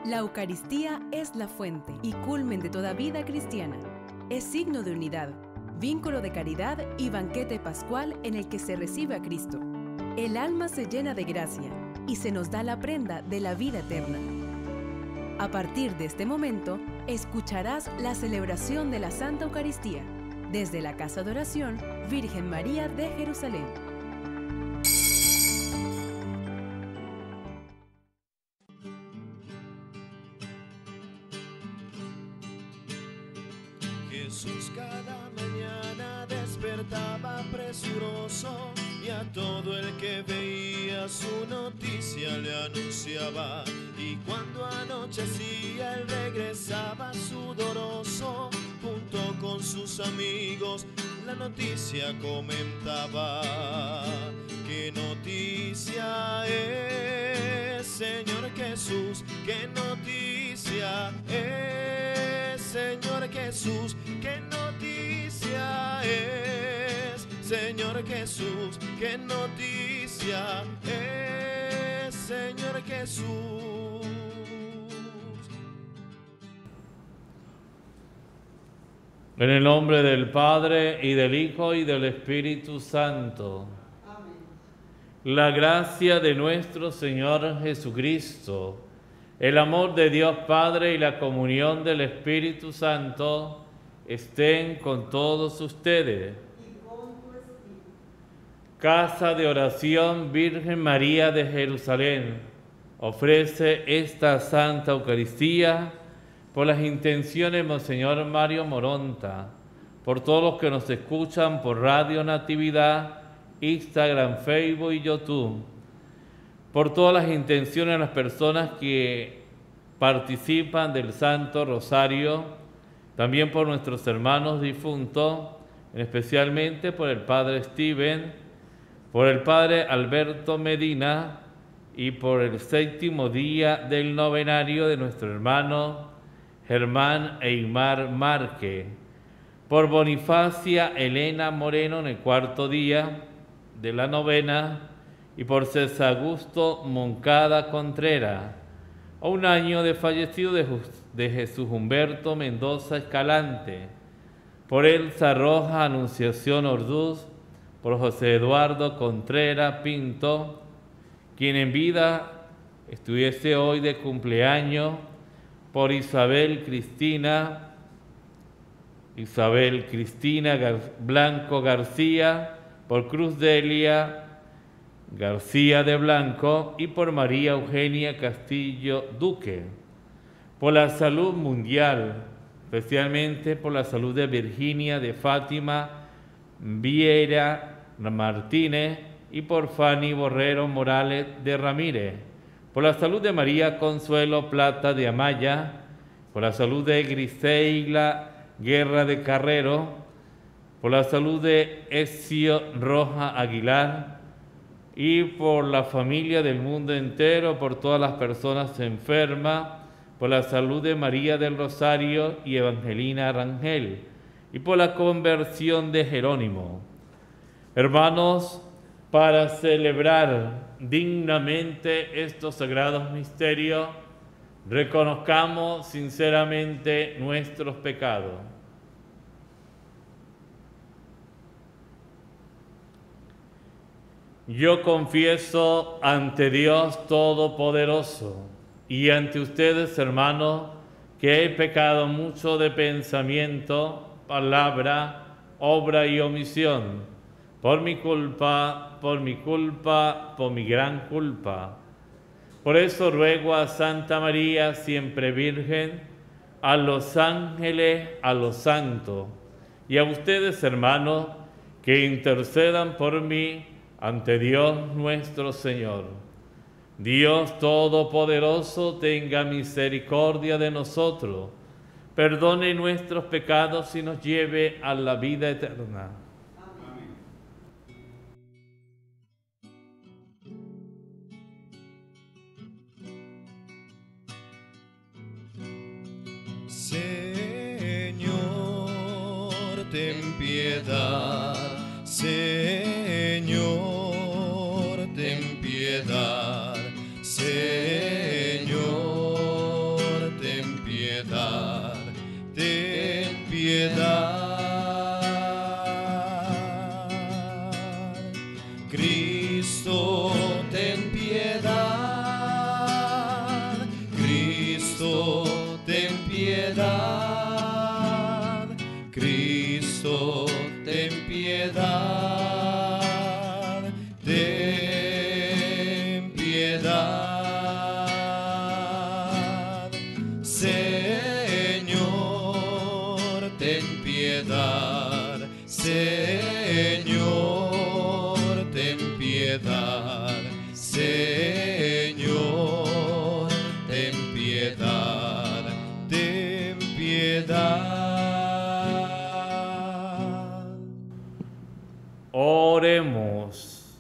La Eucaristía es la fuente y culmen de toda vida cristiana. Es signo de unidad, vínculo de caridad y banquete pascual en el que se recibe a Cristo. El alma se llena de gracia y se nos da la prenda de la vida eterna. A partir de este momento, escucharás la celebración de la Santa Eucaristía desde la Casa de Oración Virgen María de Jerusalén. Jesús cada mañana despertaba presuroso y a todo el que veía su noticia le anunciaba. Y cuando anochecía él regresaba sudoroso, junto con sus amigos la noticia comentaba. ¿Qué noticia es, Señor Jesús? ¿Qué noticia es, Señor Jesús? ¿Qué noticia es, Señor Jesús? ¿Qué noticia es, Señor Jesús? En el nombre del Padre, y del Hijo, y del Espíritu Santo. Amén. La gracia de nuestro Señor Jesucristo, el amor de Dios Padre y la comunión del Espíritu Santo estén con todos ustedes. Y con tu espíritu. Casa de Oración Virgen María de Jerusalén ofrece esta Santa Eucaristía por las intenciones de Monseñor Mario Moronta, por todos los que nos escuchan por Radio Natividad, Instagram, Facebook y YouTube, por todas las intenciones de las personas que participan del Santo Rosario, también por nuestros hermanos difuntos, especialmente por el Padre Steven, por el Padre Alberto Medina y por el 7º día del novenario de nuestro hermano Germán Eymar Márquez, por Bonifacia Elena Moreno en el 4º día de la novena y por César Augusto Moncada Contreras, a un año de fallecido de Jesús Humberto Mendoza Escalante, por Elsa Rojas Anunciación Orduz, por José Eduardo Contreras Pinto, quien en vida estuviese hoy de cumpleaños, por Isabel Cristina Blanco García, por Cruz Delia García de Blanco y por María Eugenia Castillo Duque, por la salud mundial, especialmente por la salud de Virginia de Fátima Vieira Martínez y por Fanny Borrero Morales de Ramírez, por la salud de María Consuelo Plata de Amaya, por la salud de Griseila Guerra de Carrero, por la salud de Ezio Roja Aguilar y por la familia del mundo entero, por todas las personas enfermas, por la salud de María del Rosario y Evangelina Rangel y por la conversión de Jerónimo. Hermanos, para celebrar dignamente estos sagrados misterios, reconozcamos sinceramente nuestros pecados. Yo confieso ante Dios Todopoderoso y ante ustedes, hermanos, que he pecado mucho de pensamiento, palabra, obra y omisión, por mi culpa, por mi gran culpa. Por eso ruego a Santa María, siempre Virgen, a los ángeles, a los santos, y a ustedes, hermanos, que intercedan por mí ante Dios nuestro Señor. Dios Todopoderoso tenga misericordia de nosotros, perdone nuestros pecados y nos lleve a la vida eterna. Señor, ten piedad. Señor, ten piedad. Señor, piedad. Cristo, ten piedad. Ten piedad. Señor, ten piedad. Señor, ten piedad. Señor, ten piedad. Ten piedad. Oremos.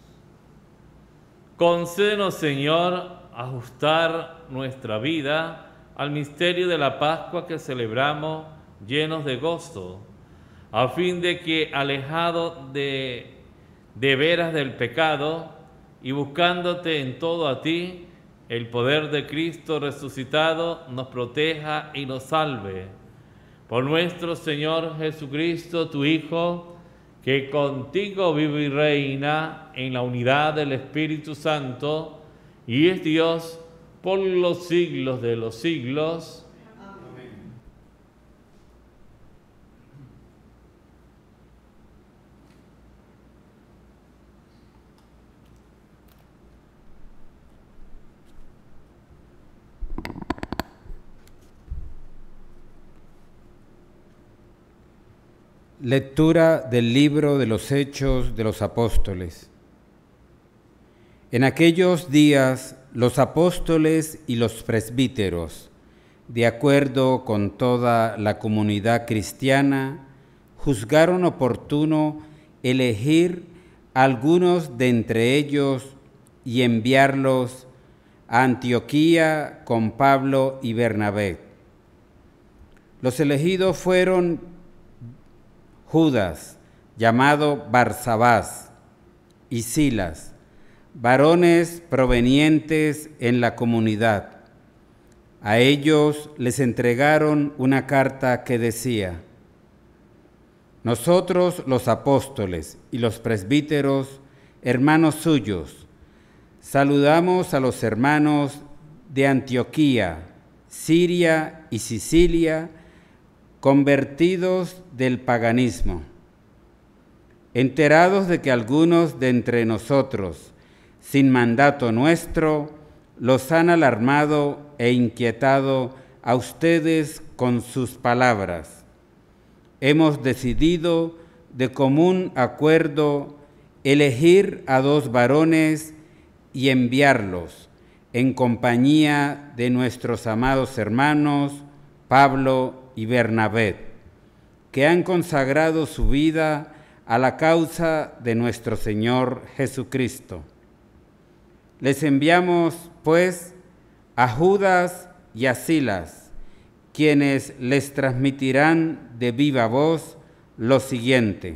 Concédenos, Señor, ajustar nuestra vida al misterio de la Pascua que celebramos llenos de gozo, a fin de que, alejado de veras del pecado y buscándote en todo a ti, el poder de Cristo resucitado nos proteja y nos salve. Por nuestro Señor Jesucristo, tu Hijo, que contigo vive y reina en la unidad del Espíritu Santo, y es Dios por los siglos de los siglos. Lectura del libro de los Hechos de los Apóstoles. En aquellos días, los apóstoles y los presbíteros, de acuerdo con toda la comunidad cristiana, juzgaron oportuno elegir a algunos de entre ellos y enviarlos a Antioquía con Pablo y Bernabé. Los elegidos fueron Judas, llamado Barsabás, y Silas, varones provenientes en la comunidad. A ellos les entregaron una carta que decía: nosotros, los apóstoles y los presbíteros, hermanos suyos, saludamos a los hermanos de Antioquía, Siria y Sicilia, convertidos del paganismo, enterados de que algunos de entre nosotros, sin mandato nuestro, los han alarmado e inquietado a ustedes con sus palabras. Hemos decidido de común acuerdo elegir a 2 varones y enviarlos en compañía de nuestros amados hermanos Pablo y Bernabé, que han consagrado su vida a la causa de nuestro Señor Jesucristo. Les enviamos, pues, a Judas y a Silas, quienes les transmitirán de viva voz lo siguiente: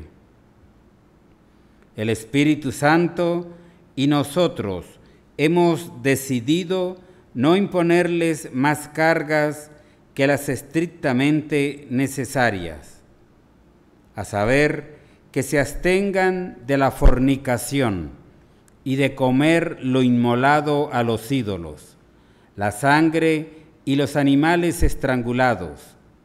el Espíritu Santo y nosotros hemos decidido no imponerles más cargas que las estrictamente necesarias, a saber, que se abstengan de la fornicación y de comer lo inmolado a los ídolos, la sangre y los animales estrangulados.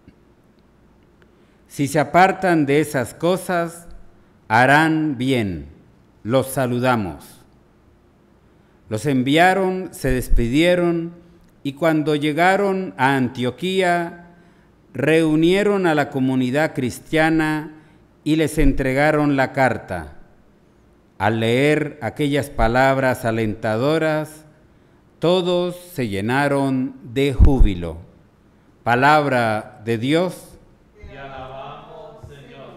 Si se apartan de esas cosas, harán bien. Los saludamos. Los enviaron, se despidieron, y cuando llegaron a Antioquía, reunieron a la comunidad cristiana y les entregaron la carta. Al leer aquellas palabras alentadoras, todos se llenaron de júbilo. Palabra de Dios. Te alabamos, Señor.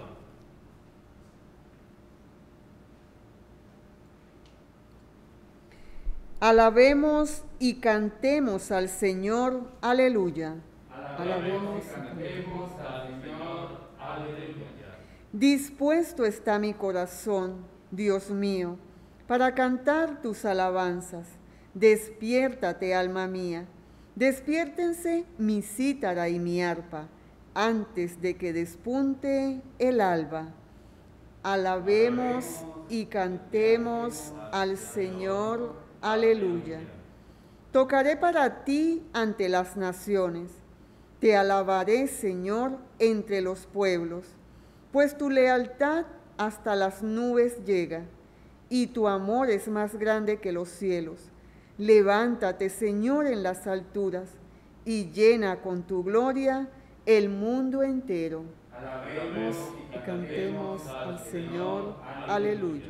Alabemos y cantemos al Señor, aleluya. Alabemos y cantemos al Señor, aleluya. Dispuesto está mi corazón, Dios mío, para cantar tus alabanzas. Despiértate, alma mía. Despiértense mi cítara y mi arpa, antes de que despunte el alba. Alabemos y cantemos al Señor, aleluya. Tocaré para ti ante las naciones. Te alabaré, Señor, entre los pueblos, pues tu lealtad hasta las nubes llega, y tu amor es más grande que los cielos. Levántate, Señor, en las alturas, y llena con tu gloria el mundo entero. Alabemos y cantemos al Señor. Aleluya.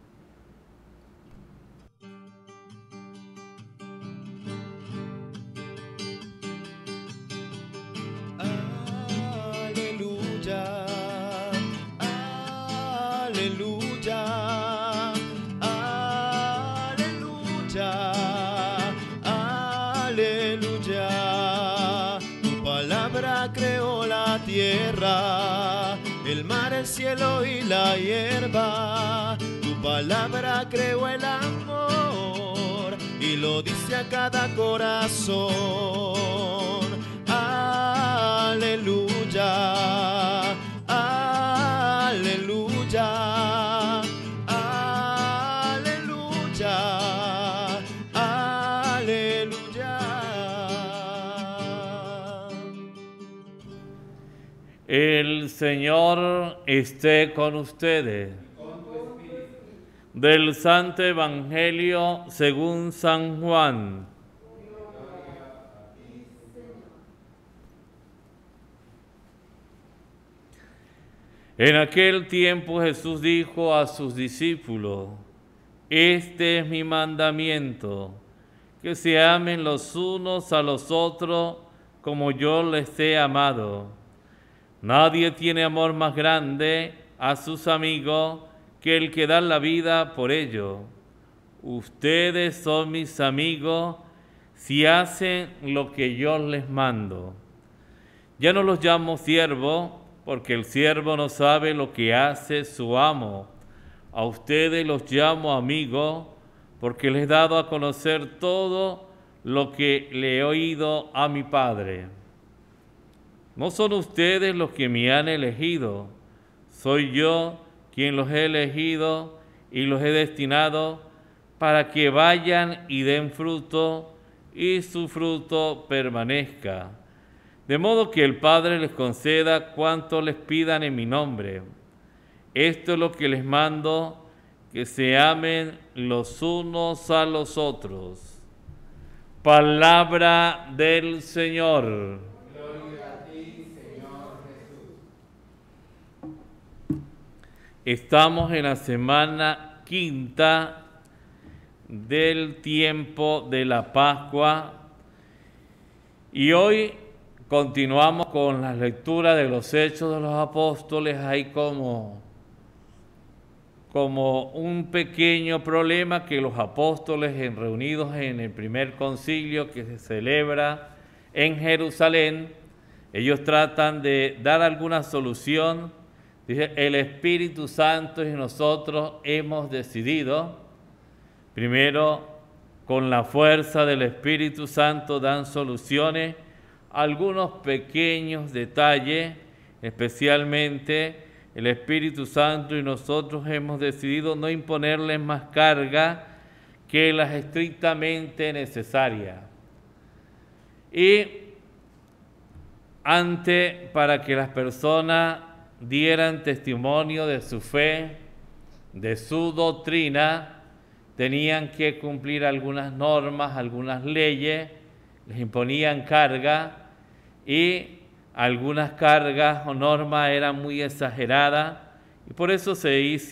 Creó la tierra, el mar, el cielo y la hierba. Tu palabra creó el amor y lo dice a cada corazón. Aleluya, aleluya, aleluya, aleluya. El Señor esté con ustedes. Del Santo Evangelio según San Juan. En aquel tiempo Jesús dijo a sus discípulos: Este es mi mandamiento, que se amen los unos a los otros como yo les he amado. Nadie tiene amor más grande a sus amigos que el que da la vida por ellos. Ustedes son mis amigos si hacen lo que yo les mando. Ya no los llamo siervos, porque el siervo no sabe lo que hace su amo. A ustedes los llamo amigos, porque les he dado a conocer todo lo que le he oído a mi Padre. No son ustedes los que me han elegido, soy yo quien los he elegido y los he destinado para que vayan y den fruto y su fruto permanezca, de modo que el Padre les conceda cuanto les pidan en mi nombre. Esto es lo que les mando, que se amen los unos a los otros. Palabra del Señor. Estamos en la semana quinta del tiempo de la Pascua y hoy continuamos con la lectura de los Hechos de los Apóstoles. Hay como un pequeño problema que los apóstoles reunidos en el primer concilio que se celebra en Jerusalén, ellos tratan de dar alguna solución. Dice, el Espíritu Santo y nosotros hemos decidido, primero, con la fuerza del Espíritu Santo dan soluciones a algunos pequeños detalles, especialmente el Espíritu Santo y nosotros hemos decidido no imponerles más carga que las estrictamente necesarias. Y para que las personas dieran testimonio de su fe, de su doctrina, tenían que cumplir algunas normas, algunas leyes, les imponían carga y algunas cargas o normas eran muy exageradas y por eso se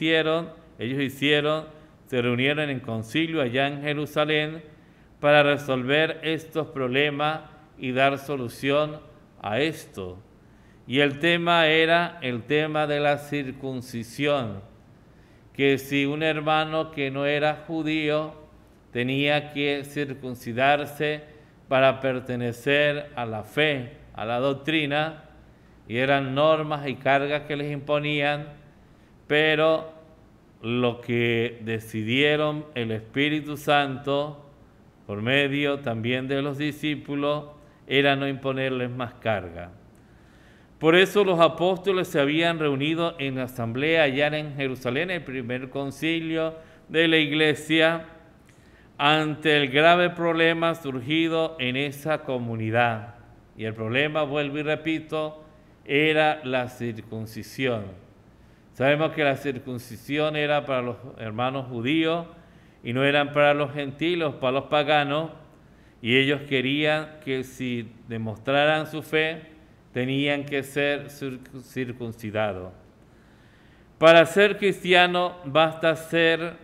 reunieron en concilio allá en Jerusalén para resolver estos problemas y dar solución a esto. Y el tema era el tema de la circuncisión, que si un hermano que no era judío tenía que circuncidarse para pertenecer a la fe, a la doctrina, y eran normas y cargas que les imponían, pero lo que decidieron el Espíritu Santo, por medio también de los discípulos, era no imponerles más carga. Por eso los apóstoles se habían reunido en la asamblea allá en Jerusalén, el primer concilio de la iglesia, ante el grave problema surgido en esa comunidad. Y el problema, vuelvo y repito, era la circuncisión. Sabemos que la circuncisión era para los hermanos judíos y no eran para los gentiles, para los paganos, y ellos querían que si demostraran su fe, tenían que ser circuncidados. Para ser cristiano basta ser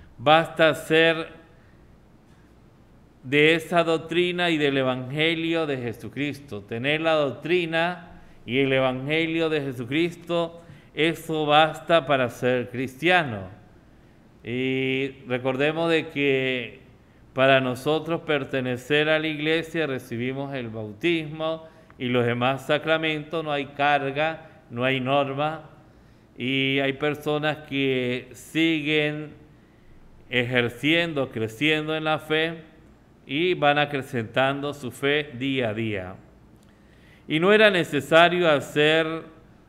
de esa doctrina y del Evangelio de Jesucristo. Tener la doctrina y el Evangelio de Jesucristo, eso basta para ser cristiano. Y recordemos de que para nosotros pertenecer a la iglesia recibimos el bautismo y los demás sacramentos, no hay carga, no hay norma, y hay personas que siguen ejerciendo, creciendo en la fe y van acrecentando su fe día a día. Y no era necesario hacer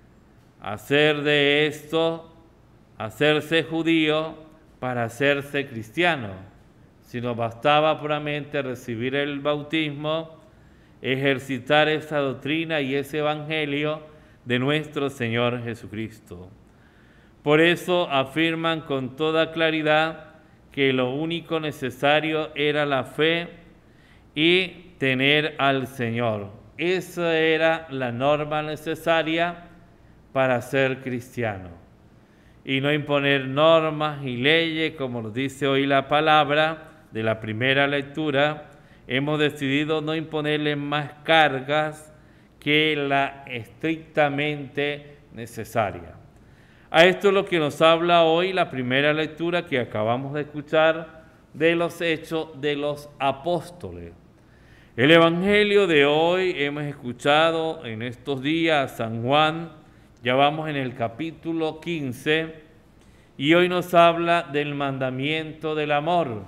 de esto, hacerse judío para hacerse cristiano, sino bastaba puramente recibir el bautismo, ejercitar esa doctrina y ese evangelio de nuestro Señor Jesucristo. Por eso afirman con toda claridad que lo único necesario era la fe y tener al Señor. Esa era la norma necesaria para ser cristiano. Y no imponer normas y leyes, como nos dice hoy la palabra de la primera lectura. Hemos decidido no imponerle más cargas que la estrictamente necesaria. A esto es lo que nos habla hoy la primera lectura que acabamos de escuchar de los Hechos de los Apóstoles. El Evangelio de hoy hemos escuchado en estos días a San Juan, ya vamos en el capítulo 15, y hoy nos habla del mandamiento del amor.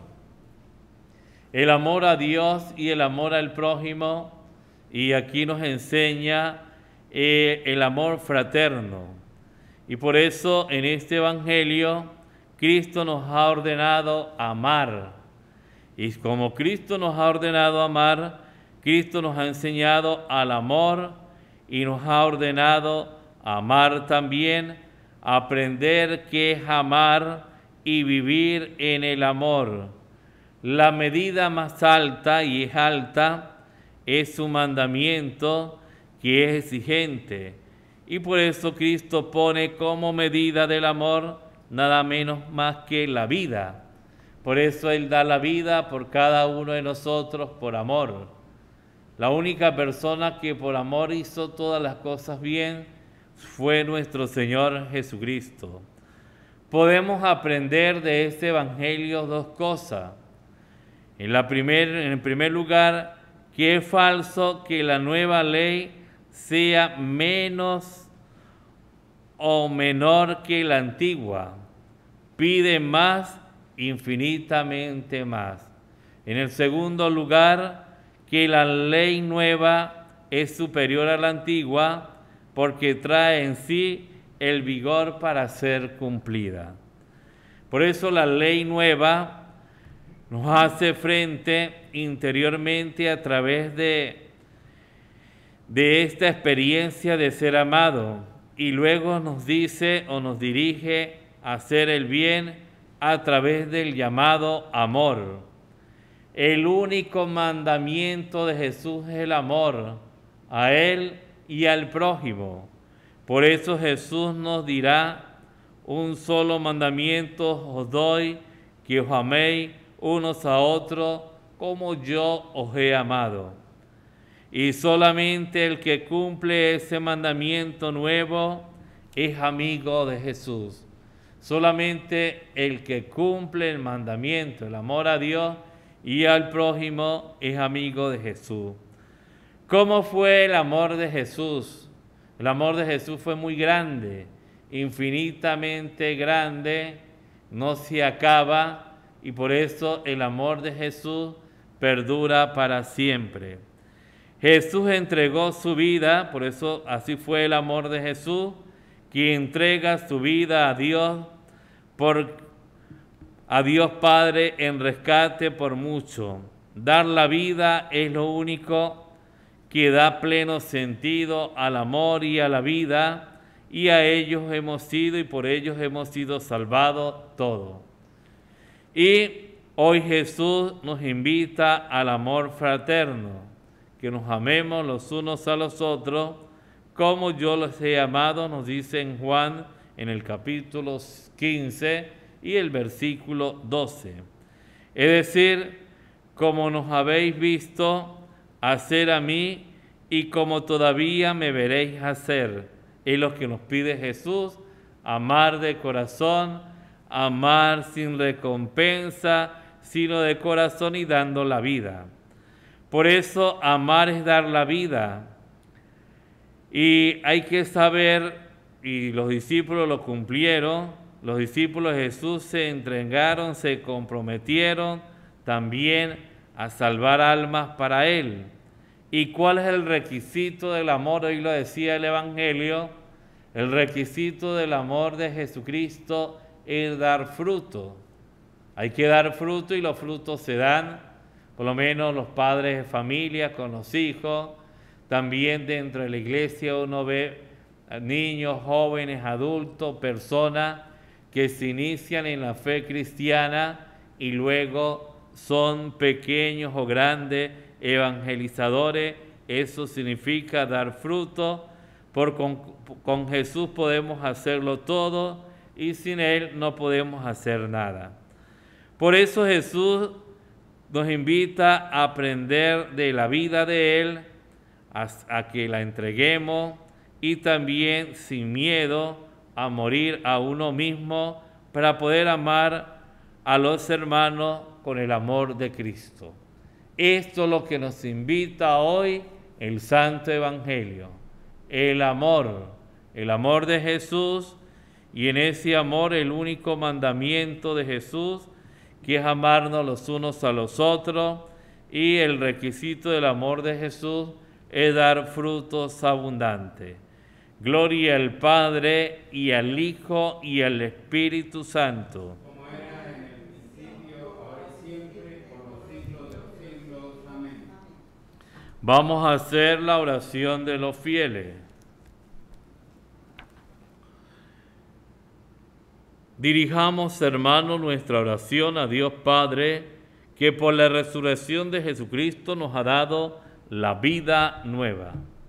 El amor a Dios y el amor al prójimo, y aquí nos enseña el amor fraterno. Y por eso en este Evangelio Cristo nos ha ordenado amar. Y como Cristo nos ha ordenado amar, Cristo nos ha enseñado al amor y nos ha ordenado amar también, aprender qué es amar y vivir en el amor. La medida más alta, y es alta, es su mandamiento, que es exigente. Y por eso Cristo pone como medida del amor nada menos más que la vida. Por eso Él da la vida por cada uno de nosotros por amor. La única persona que por amor hizo todas las cosas bien fue nuestro Señor Jesucristo. Podemos aprender de este Evangelio dos cosas. En el primer lugar, que es falso que la nueva ley sea menos o menor que la antigua. Pide más, infinitamente más. En el segundo lugar, que la ley nueva es superior a la antigua porque trae en sí el vigor para ser cumplida. Por eso la ley nueva nos hace frente interiormente a través de esta experiencia de ser amado, y luego nos dice o nos dirige a hacer el bien a través del llamado amor. El único mandamiento de Jesús es el amor a Él y al prójimo. Por eso Jesús nos dirá: un solo mandamiento os doy, que os améis unos a otros como yo os he amado. Y solamente el que cumple ese mandamiento nuevo es amigo de Jesús. Solamente el que cumple el mandamiento, el amor a Dios y al prójimo, es amigo de Jesús. ¿Cómo fue el amor de Jesús? El amor de Jesús fue muy grande, infinitamente grande, no se acaba, y por eso el amor de Jesús perdura para siempre. Jesús entregó su vida, por eso así fue el amor de Jesús, que entrega su vida a Dios Padre en rescate por mucho. Dar la vida es lo único que da pleno sentido al amor y a la vida, y a ellos hemos sido y por ellos hemos sido salvados todos. Y hoy Jesús nos invita al amor fraterno, que nos amemos los unos a los otros, como yo los he amado, nos dice en Juan en el capítulo 15 y el versículo 12. Es decir, como nos habéis visto hacer a mí y como todavía me veréis hacer. Es lo que nos pide Jesús, amar de corazón, amar sin recompensa, sino de corazón y dando la vida. Por eso amar es dar la vida. Y hay que saber, y los discípulos lo cumplieron, los discípulos de Jesús se entregaron, se comprometieron también a salvar almas para Él. ¿Y cuál es el requisito del amor? Hoy lo decía el Evangelio, el requisito del amor de Jesucristo es dar fruto. Hay que dar fruto y los frutos se dan, por lo menos los padres de familia con los hijos. También dentro de la iglesia uno ve a niños, jóvenes, adultos, personas que se inician en la fe cristiana y luego son pequeños o grandes evangelizadores. Eso significa dar fruto. Con Jesús podemos hacerlo todo y sin Él no podemos hacer nada. Por eso Jesús nos invita a aprender de la vida de Él, a que la entreguemos y también sin miedo a morir a uno mismo para poder amar a los hermanos con el amor de Cristo. Esto es lo que nos invita hoy el Santo Evangelio, el amor de Jesús, y en ese amor el único mandamiento de Jesús, que es amarnos los unos a los otros, y el requisito del amor de Jesús es dar frutos abundantes. Gloria al Padre, y al Hijo, y al Espíritu Santo. Como era en el principio, ahora y siempre, por los siglos de los siglos. Amén. Vamos a hacer la oración de los fieles. Dirijamos, hermanos, nuestra oración a Dios Padre, que por la resurrección de Jesucristo nos ha dado la vida nueva.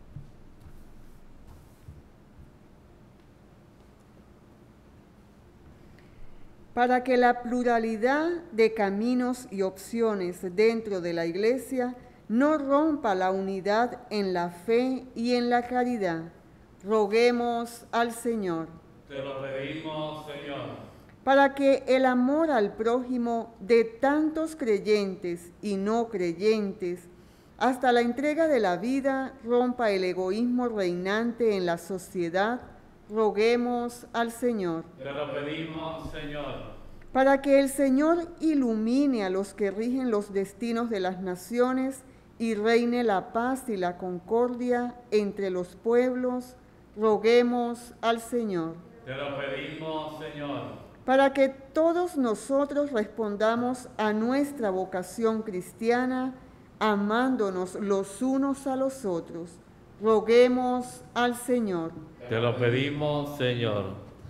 Para que la pluralidad de caminos y opciones dentro de la Iglesia no rompa la unidad en la fe y en la caridad, roguemos al Señor. Te lo pedimos, Señor. Para que el amor al prójimo de tantos creyentes y no creyentes, hasta la entrega de la vida, rompa el egoísmo reinante en la sociedad, roguemos al Señor. Te lo pedimos, Señor. Para que el Señor ilumine a los que rigen los destinos de las naciones y reine la paz y la concordia entre los pueblos, roguemos al Señor. Te lo pedimos, Señor. Para que todos nosotros respondamos a nuestra vocación cristiana, amándonos los unos a los otros, roguemos al Señor. Te lo pedimos, Señor.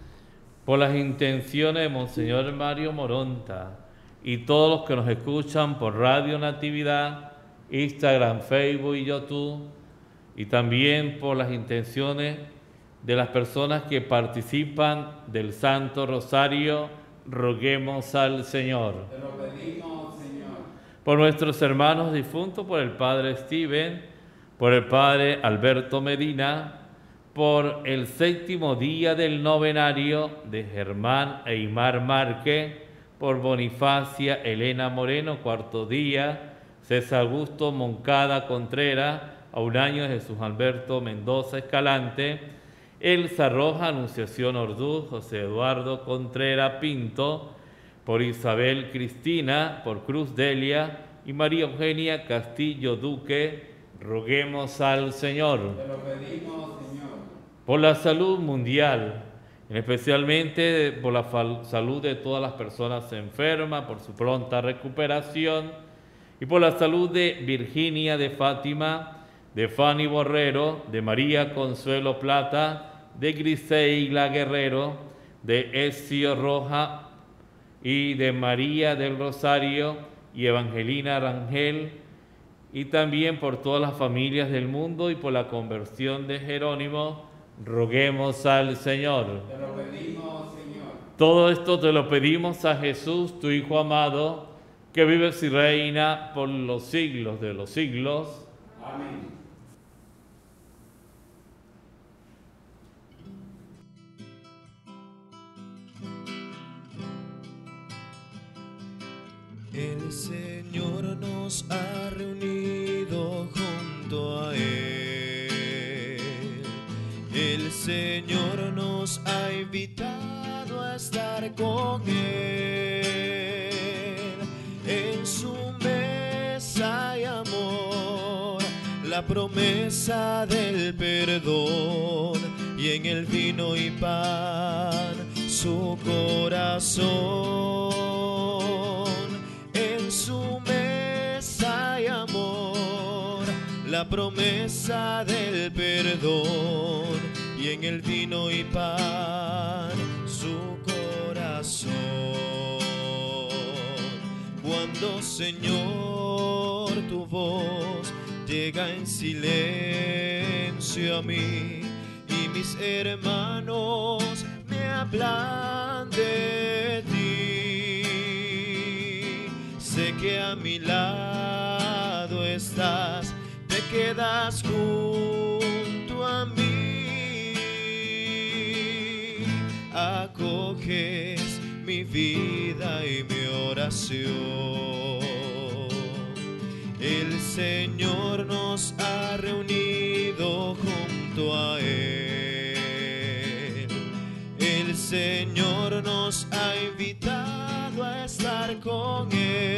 Por las intenciones de Monseñor Mario Moronta y todos los que nos escuchan por Radio Natividad, Instagram, Facebook y YouTube, y también por las intenciones de las personas que participan del Santo Rosario, roguemos al Señor. Te lo pedimos, Señor. Por nuestros hermanos difuntos, por el Padre Steven, por el Padre Alberto Medina, por el 7º día del novenario de Germán Eymar Márquez, por Bonifacia Elena Moreno, 4º día, César Augusto Moncada Contreras, a un año de Jesús Alberto Mendoza Escalante, Elsa Roja Anunciación Orduz, José Eduardo Contreras Pinto, por Isabel Cristina, por Cruz Delia y María Eugenia Castillo Duque, roguemos al Señor. Te lo pedimos, Señor. Por la salud mundial, especialmente por la salud de todas las personas enfermas, por su pronta recuperación, y por la salud de Virginia de Fátima, de Fanny Borrero, de María Consuelo Plata, de Griseila Guerrero, de Ezio Roja y de María del Rosario y Evangelina Rangel, y también por todas las familias del mundo y por la conversión de Jerónimo, roguemos al Señor. Te lo pedimos, Señor. Todo esto te lo pedimos a Jesús, tu Hijo amado, que vives y reina por los siglos de los siglos. Amén. El Señor nos ha reunido junto a Él. El Señor nos ha invitado a estar con Él. En su mesa hay amor, la promesa del perdón, y en el vino y pan su corazón. En su mesa hay amor, la promesa del perdón, y en el vino y pan su corazón. Cuando, Señor, tu voz llega en silencio a mí, y mis hermanos me hablan de ti, sé que a mi lado estás, te quedas junto a mí, acoges mi vida y mi oración. El Señor nos ha reunido junto a Él. El Señor nos ha invitado a estar con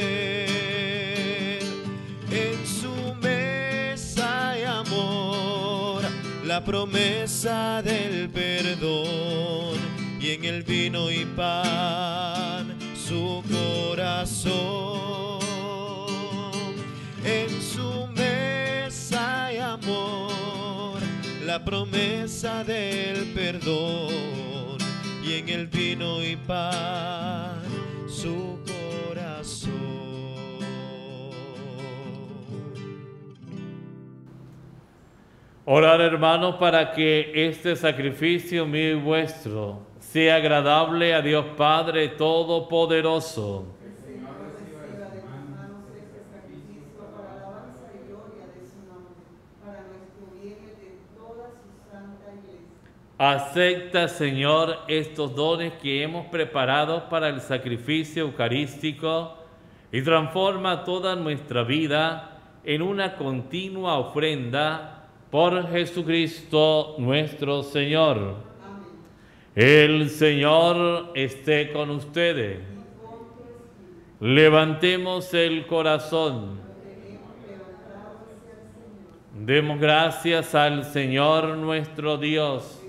Él. En su mesa hay amor, la promesa del perdón, y en el vino y pan su corazón. En su mesa hay amor, la promesa del perdón, y en el vino y pan su corazón. Orar, hermanos, para que este sacrificio mío y vuestro sea agradable a Dios Padre Todopoderoso. El Señor reciba de tus manos este sacrificio para alabanza y gloria de su nombre, para nuestro bien y de toda su santa iglesia. Acepta, Señor, estos dones que hemos preparado para el sacrificio eucarístico y transforma toda nuestra vida en una continua ofrenda por Jesucristo nuestro Señor. El Señor esté con ustedes. Levantemos el corazón. Demos gracias al Señor nuestro Dios.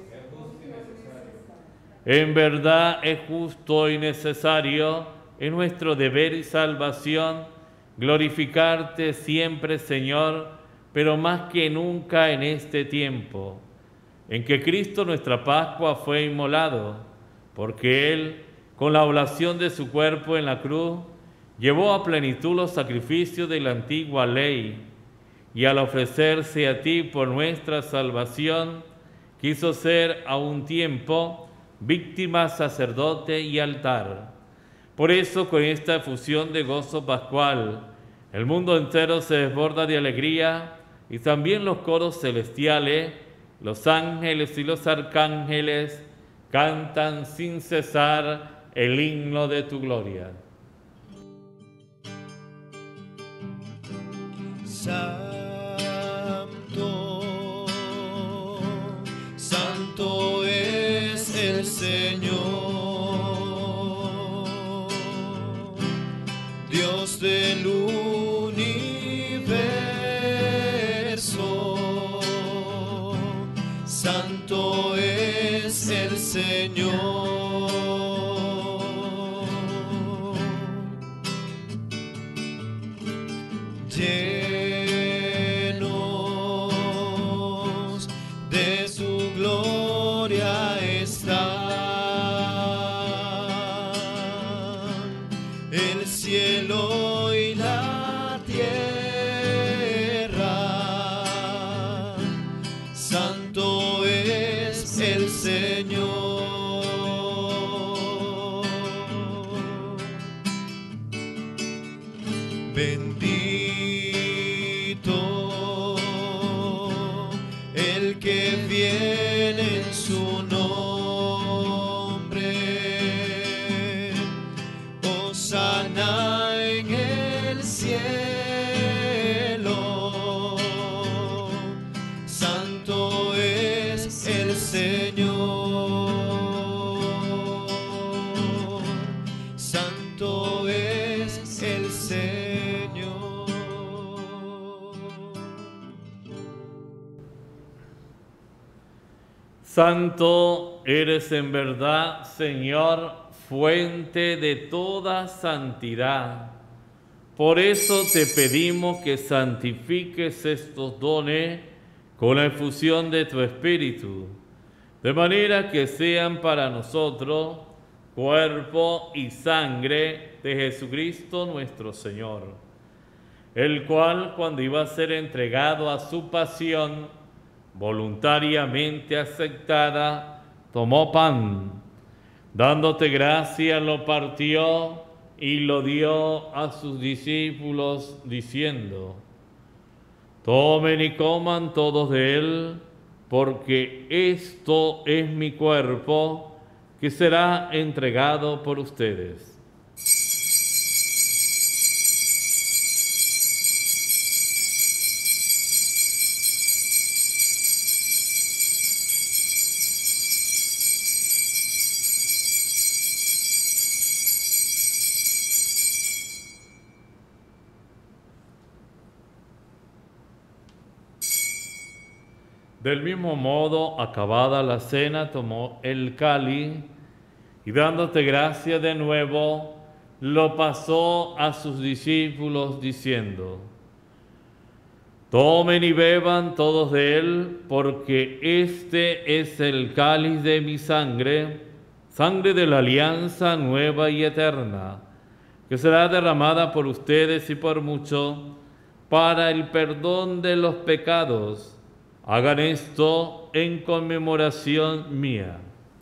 En verdad es justo y necesario, es nuestro deber y salvación, glorificarte siempre, Señor, pero más que nunca en este tiempo, en que Cristo nuestra Pascua fue inmolado, porque Él, con la oblación de su cuerpo en la cruz, llevó a plenitud los sacrificios de la antigua ley, y al ofrecerse a ti por nuestra salvación, quiso ser a un tiempo víctima, sacerdote y altar. Por eso, con esta efusión de gozo pascual, el mundo entero se desborda de alegría, y también los coros celestiales, los ángeles y los arcángeles cantan sin cesar el himno de tu gloria. Santo, santo es el Señor, Dios del universo. Santo es el Señor. Lleno su nombre. Hosana en el cielo, santo es el Señor, santo es el Señor. Santo eres en verdad, Señor, fuente de toda santidad. Por eso te pedimos que santifiques estos dones con la efusión de tu Espíritu, de manera que sean para nosotros cuerpo y sangre de Jesucristo nuestro Señor, el cual, cuando iba a ser entregado a su pasión, voluntariamente aceptada, tomó pan, dándote gracia, lo partió y lo dio a sus discípulos, diciendo: tomen y coman todos de él, porque esto es mi cuerpo, que será entregado por ustedes. Del mismo modo, acabada la cena, tomó el cáliz y, dándote gracia de nuevo, lo pasó a sus discípulos diciendo: tomen y beban todos de él, porque este es el cáliz de mi sangre, sangre de la alianza nueva y eterna, que será derramada por ustedes y por muchos para el perdón de los pecados. Hagan esto en conmemoración mía.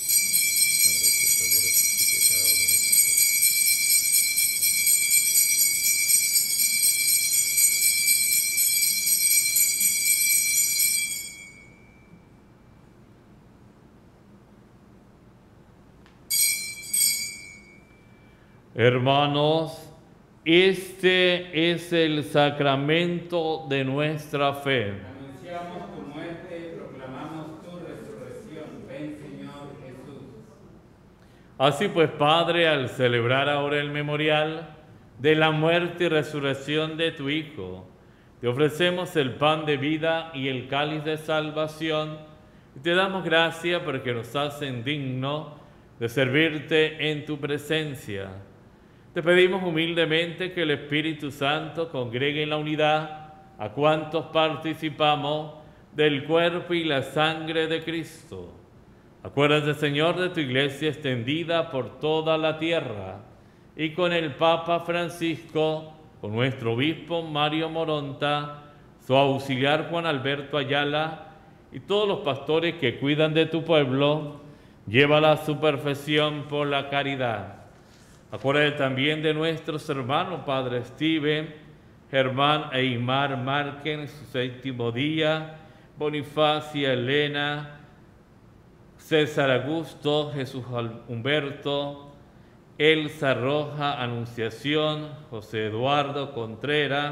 Hermanos, este es el sacramento de nuestra fe. Anunciamos tu muerte y proclamamos tu resurrección. Ven, Señor Jesús. Así pues, Padre, al celebrar ahora el memorial de la muerte y resurrección de tu Hijo, te ofrecemos el pan de vida y el cáliz de salvación, y te damos gracias porque nos hacen dignos de servirte en tu presencia. Te pedimos humildemente que el Espíritu Santo congregue en la unidad a cuantos participamos del cuerpo y la sangre de Cristo. Acuérdate, Señor, de tu iglesia extendida por toda la tierra, y con el Papa Francisco, con nuestro obispo Mario Moronta, su auxiliar Juan Alberto Ayala, y todos los pastores que cuidan de tu pueblo, llévala a su perfección por la caridad. Acuérdate también de nuestros hermanos, Padre Steven, Germán e Imar Márquez en su 7º día, Bonifacia Elena, César Augusto, Jesús Humberto, Elsa Roja Anunciación, José Eduardo Contreras,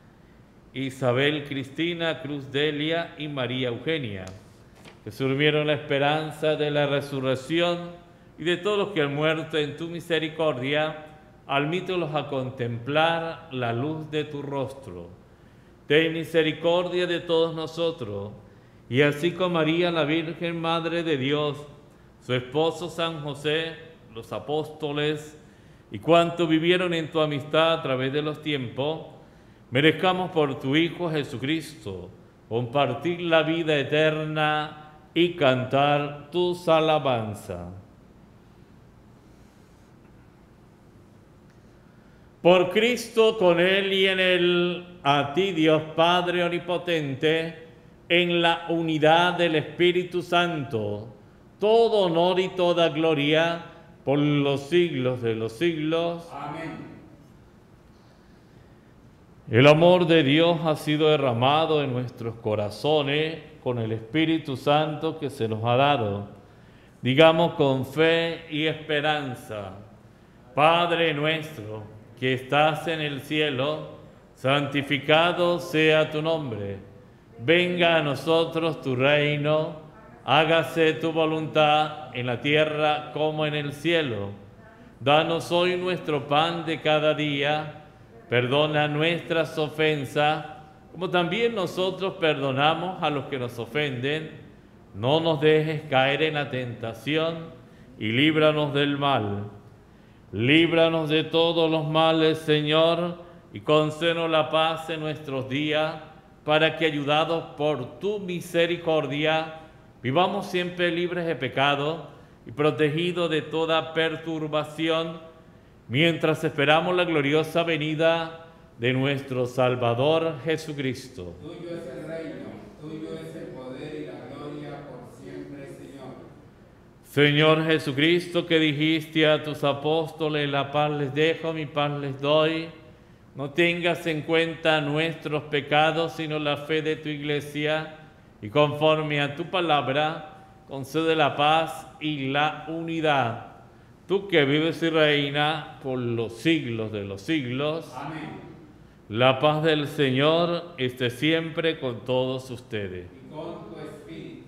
Isabel Cristina Cruz Delia y María Eugenia, que se durmieron en la esperanza de la resurrección, y de todos los que han muerto en tu misericordia, admítelos a contemplar la luz de tu rostro. Ten misericordia de todos nosotros, y así con María, la Virgen Madre de Dios, su esposo San José, los apóstoles, y cuantos vivieron en tu amistad a través de los tiempos, merezcamos por tu Hijo Jesucristo compartir la vida eterna y cantar tus alabanzas. Por Cristo, con Él y en Él, a ti, Dios Padre Omnipotente, en la unidad del Espíritu Santo, todo honor y toda gloria por los siglos de los siglos. Amén. El amor de Dios ha sido derramado en nuestros corazones con el Espíritu Santo que se nos ha dado. Digamos con fe y esperanza: Padre nuestro, que estás en el cielo, santificado sea tu nombre. Venga a nosotros tu reino, hágase tu voluntad en la tierra como en el cielo. Danos hoy nuestro pan de cada día, perdona nuestras ofensas, como también nosotros perdonamos a los que nos ofenden. No nos dejes caer en la tentación y líbranos del mal. Líbranos de todos los males, Señor, y concédenos la paz en nuestros días, para que, ayudados por tu misericordia, vivamos siempre libres de pecado y protegidos de toda perturbación, mientras esperamos la gloriosa venida de nuestro Salvador Jesucristo. Tuyo es el reino, tuyo es el poder y la gloria por siempre, Señor. Señor Jesucristo, que dijiste a tus apóstoles: la paz les dejo, mi paz les doy, no tengas en cuenta nuestros pecados, sino la fe de tu Iglesia, y conforme a tu palabra, concede la paz y la unidad. Tú que vives y reinas por los siglos de los siglos. Amén. La paz del Señor esté siempre con todos ustedes. Y con tu espíritu.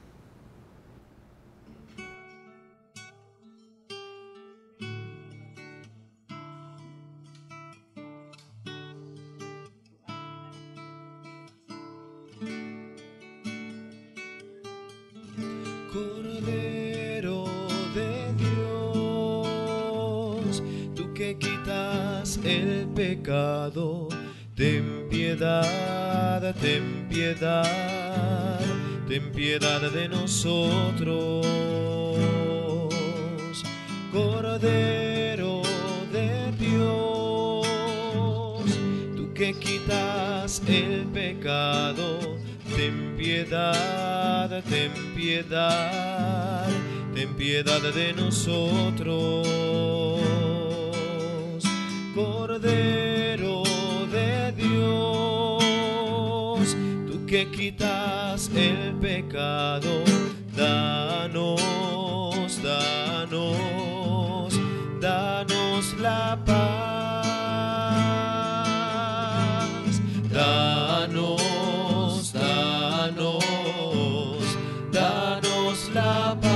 Cordero de Dios, tú que quitas el pecado, ten piedad, ten piedad, ten piedad de nosotros. Cordero de Dios, tú que quitas el pecado, ten piedad, ten piedad, ten piedad de nosotros. Cordero de Dios, tú que quitas el pecado, danos, danos, danos la paz. Danos, danos, danos la paz.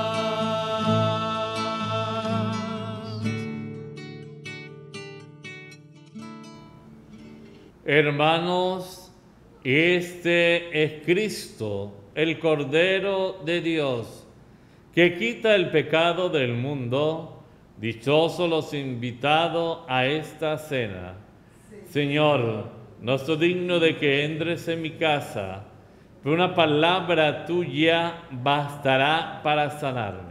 Hermanos, este es Cristo, el Cordero de Dios, que quita el pecado del mundo. Dichosos los invitados a esta cena. Señor, no soy digno de que entres en mi casa, pero una palabra tuya bastará para sanarme.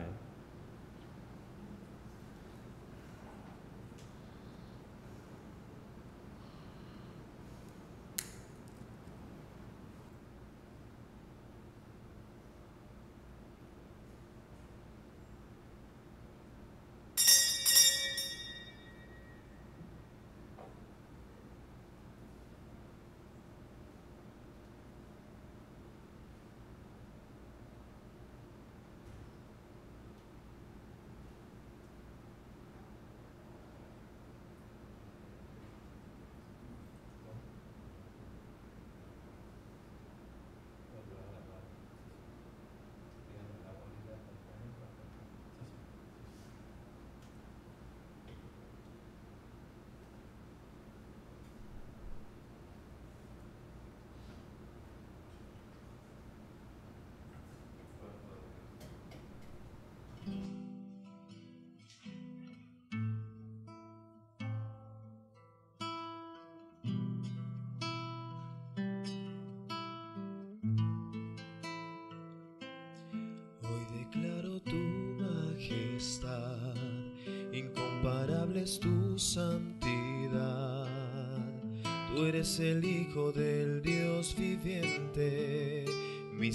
Incomparable es tu santidad, tú eres el Hijo del Dios viviente, mi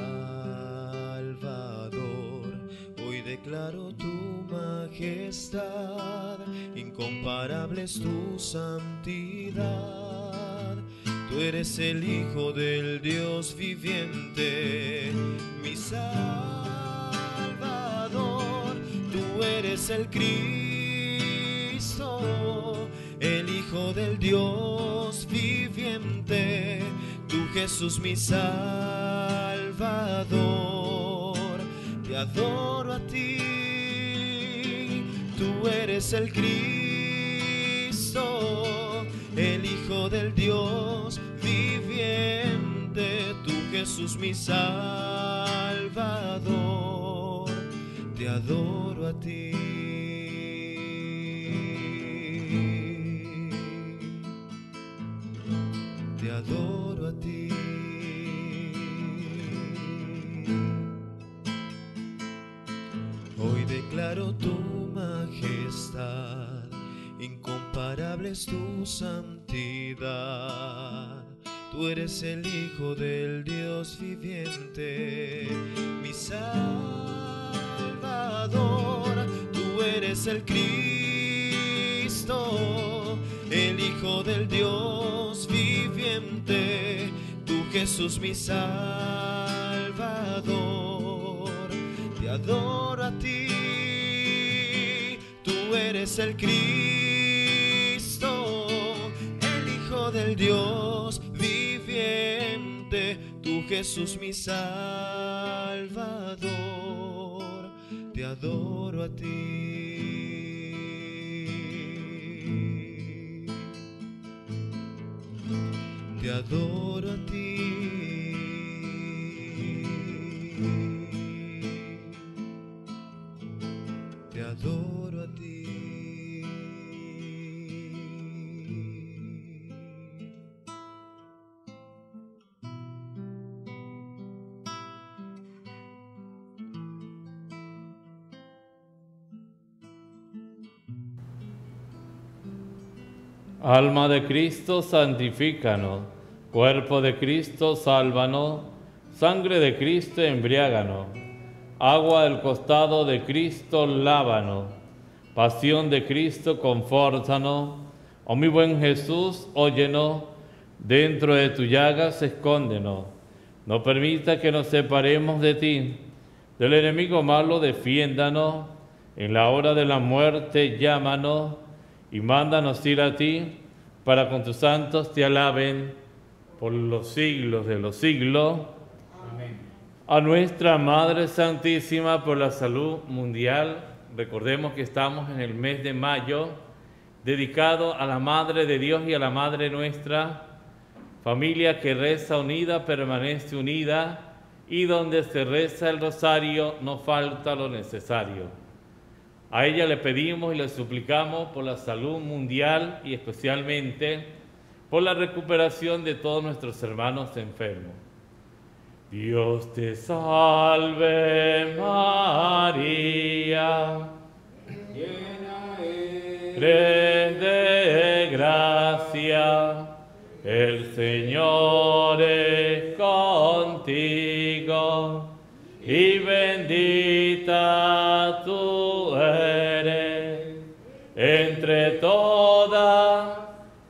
Salvador. Hoy declaro tu majestad, incomparable es tu santidad, tú eres el Hijo del Dios viviente, mi Salvador. eres el Cristo, el Hijo del Dios viviente, tú Jesús mi Salvador. Te adoro a ti, tú eres el Cristo, el Hijo del Dios viviente, tú Jesús mi Salvador. Te adoro a ti. Te adoro a ti. Hoy declaro tu majestad, incomparable es tu santidad. Tú eres el Hijo del Dios viviente, mi Salvador. Tú eres el Cristo, el Hijo del Dios viviente, tú Jesús mi Salvador. Te adoro a ti, tú eres el Cristo, el Hijo del Dios viviente, tú Jesús mi Salvador. Te adoro a ti. Te adoro a ti. Te adoro a ti. Alma de Cristo, santifícanos. Cuerpo de Cristo, sálvanos. Sangre de Cristo, embriáganos. Agua del costado de Cristo, lávanos. Pasión de Cristo, confórtanos. Oh mi buen Jesús, óyenos. Dentro de tu llagas, escóndenos. No permita que nos separemos de ti. Del enemigo malo, defiéndanos. En la hora de la muerte, llámanos. Y mándanos ir a ti, para con tus santos te alaben por los siglos de los siglos. Amén. A nuestra Madre Santísima, por la salud mundial, recordemos que estamos en el mes de mayo, dedicado a la Madre de Dios y a la Madre nuestra, familia que reza unida, permanece unida, y donde se reza el rosario no falta lo necesario. A ella le pedimos y le suplicamos por la salud mundial y especialmente por la recuperación de todos nuestros hermanos enfermos. Dios te salve María, llena eres de gracia, el Señor es contigo. Y bendita tú eres entre todas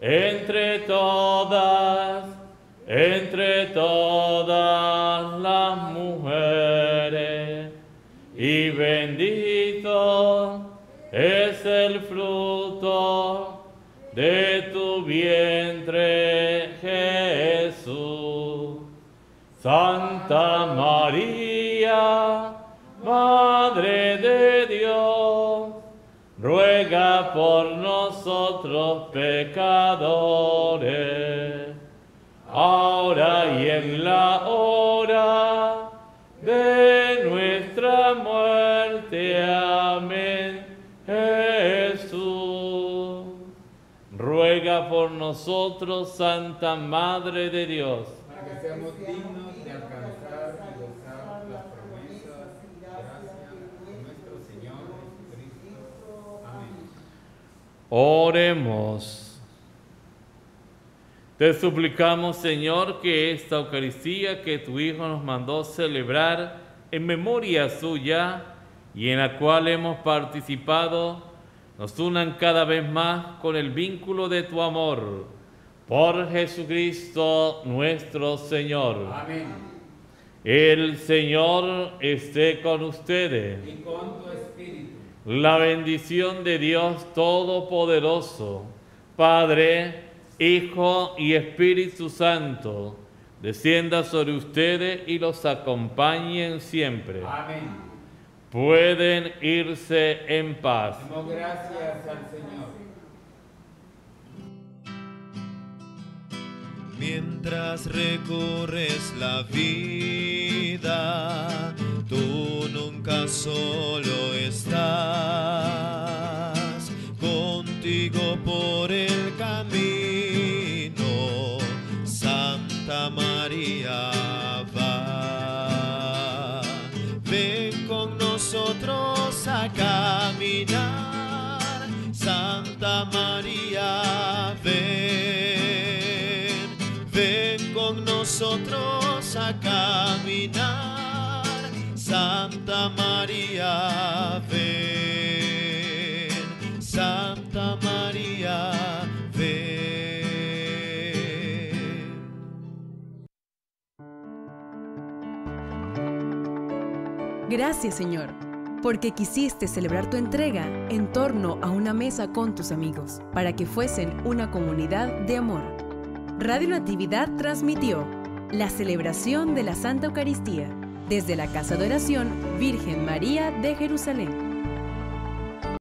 las mujeres. Y bendito es el fruto de tu vientre, Jesús. Santa María, Madre de Dios, ruega por nosotros pecadores, ahora y en la hora de nuestra muerte. Amén. Jesús, ruega por nosotros, Santa Madre de Dios, para que seamos dignos de alcanzar y gozar las promesas y gracias de nuestro Señor Jesucristo. Amén. Oremos. Te suplicamos, Señor, que esta Eucaristía que tu Hijo nos mandó celebrar en memoria suya y en la cual hemos participado, nos unan cada vez más con el vínculo de tu amor. Por Jesucristo nuestro Señor. Amén. El Señor esté con ustedes. Y con tu espíritu. La bendición de Dios Todopoderoso, Padre, Hijo y Espíritu Santo, descienda sobre ustedes y los acompañen siempre. Amén. Pueden irse en paz. Demos gracias al Señor. Mientras recorres la vida, tú nunca solo estás. Contigo por el camino, Santa María va. Ven con nosotros a caminar, Santa María, ven. Ven con nosotros a caminar, Santa María, ven. Santa María, ven. Gracias, Señor, porque quisiste celebrar tu entrega en torno a una mesa con tus amigos, para que fuesen una comunidad de amor. Radio Natividad transmitió la celebración de la Santa Eucaristía desde la Casa de Oración Virgen María de Jerusalén.